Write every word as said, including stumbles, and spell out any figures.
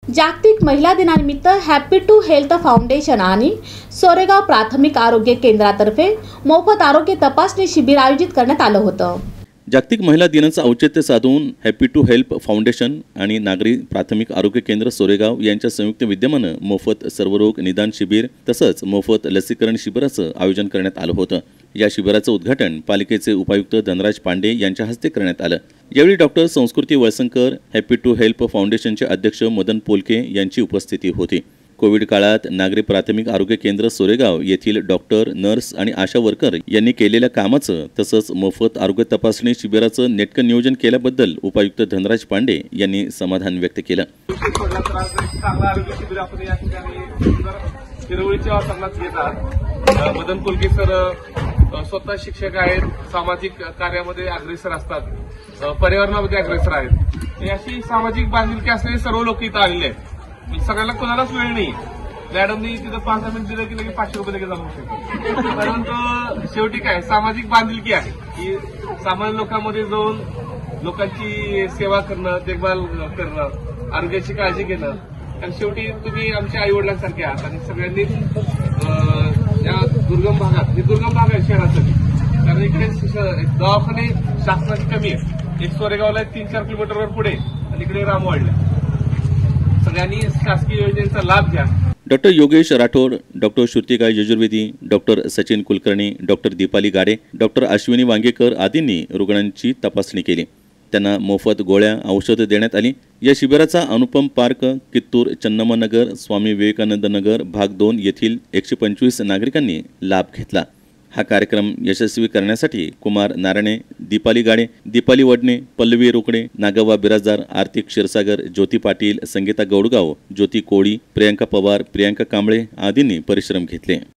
जागतिक महिला दिनानिमित्त हॅपी टू हेल्थ फाउंडेशन आणि सोरेगाव प्राथमिक आरोग्य केंद्रातर्फे मोफत आरोग्य तपासणी शिबिर आयोजित करण्यात आलं होतं। जागतिक महिला दिनाचं औचित्य साधून हॅपी टू हेल्प फाउंडेशन आणि नागरी प्राथमिक आरोग्य केंद्र सोरेगाव यांच्या संयुक्त विद्यमानं मोफत सर्वरोग निदान शिबिर तसंच मोफत लसीकरण शिबिराचं आयोजन करण्यात आलं होतं। या शिबिराचं उद्घाटन पालिकेचे उपायुक्त धनराज पांडे यांच्या हस्ते करण्यात आलं। यावेळी डॉक्टर संस्कृती वळसंकर, हॅपी टू हेल्प फाउंडेशनचे अध्यक्ष मदन पोलके यांची उपस्थिती होती। कोविड काळात नागरी प्राथमिक आरोग्य केंद्र सोरेगाव येथील डॉक्टर, नर्स आणि आशा वर्कर यांनी केलेल्या कामाचं तसंच मोफत आरोग्य तपासणी शिबिराचं नेटकं नियोजन केल्याबद्दल उपायुक्त धनराज पांडे यांनी समाधान व्यक्त केलं। मदन पोलके सर स्वतः शिक्षक आहेत, सामाजिक कार्यामध्ये अग्रेसर असतात, पर्यावरणामध्ये अग्रेसर आहेत। अशी सामाजिक बांधिलकी असलेले सर्व लोक इथं आलेले आहेत। सगळ्यांना कोणालाच वेळ नाही। मॅडमनी तिथं पाच दहा मिनिट दिलं की लगेच पाचशे रुपये लगेच जमू शकतो। परंतु शेवटी काय सामाजिक बांधिलकी आहे की सामान्य लोकांमध्ये जाऊन लोकांची सेवा करणं, देखभाल करणं, आरोग्याची काळजी घेणं आणि शेवटी तुम्ही आमच्या आई वडिलांसारखे आहात आणि सगळ्यांनी या दुर्गम भागात हे दुर्गम भाग आहे शहरासाठी, कारण इकडे दवाखाने शासनाची कमी आहे। एक सोरेगावला तीन चार किलोमीटरवर पुढे आणि इकडे रामवाडला। सगळ्यांनी शासकीय योजनेचा लाभ घ्या। Doctor Yogesh Rathod, doctor Shrutika Yajurvedi, doctor Sachin Kulkarni, doctor Deepali Gade, doctor Ashwini Wangekar आदींनी रुग्णांची तपासणी केली। त्यांना मोफत गोळ्या, औषधं देण्यात आली। या शिबिराचा अनुपम पार्क, कित्तूर, चन्नम्मानगर, स्वामी विवेकानंद नगर भाग दोन येथील एकशे पंचवीस नागरिकांनी लाभ घेतला। हा कार्यक्रम यशस्वी करण्यासाठी कुमार नारायणे, दीपाली गाडे, दीपाली वडणे, पल्लवी रोकडे, नागव्वा बिराजदार, आर्थिक क्षीरसागर, ज्योती पाटील, संगीता गौडगाव, ज्योती कोळी, प्रियांका पवार, प्रियांका कांबळे आदींनी परिश्रम घेतले।